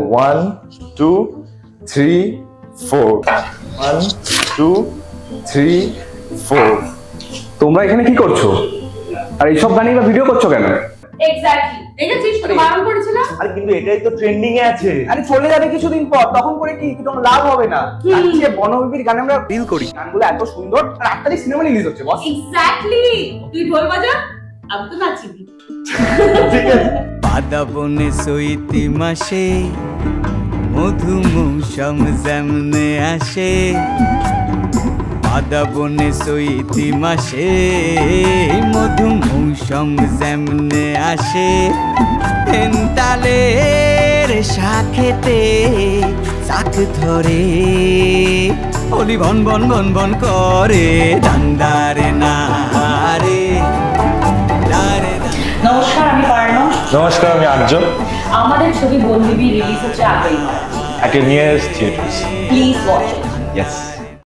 1 2 3 4 1 2 3 4 তোমরা এখানে কি করছো আর এইসব গানই বা ভিডিও করছো কেন এক্স্যাক্টলি দেখেছিস তো বারণ করেছিল আরে কিন্তু এটাই তো ট্রেন্ডিং এ আছে আরে চলে যাবে কিছুদিন পর তখন করে কি কোনো লাভ হবে না আজকে বনবিবির গানে আমরা রিল করি গানগুলো এত সুন্দর আর 8 তারিখ সিনেমা রিলিজ হচ্ছে বস এক্স্যাক্টলি তুই ঢোল বাজা আমি তো নাচিবি ঠিক আছে পাদা বনে সইতি মাসে মধু মৌসুম যেমনে আসে পাদা বনে সইতি মাসে মধু মৌসুম যেমনে আসে তালের শাখেতে শাখ ধরে অলি বন বন বন বন করে দান্দারে নারে নমস্কার আমি পার্নো নমস্কার আমি আর্য আমাদের ছবি বনবিবি রিলিজ হচ্ছে 8 March at your nearest theaters please watch it yes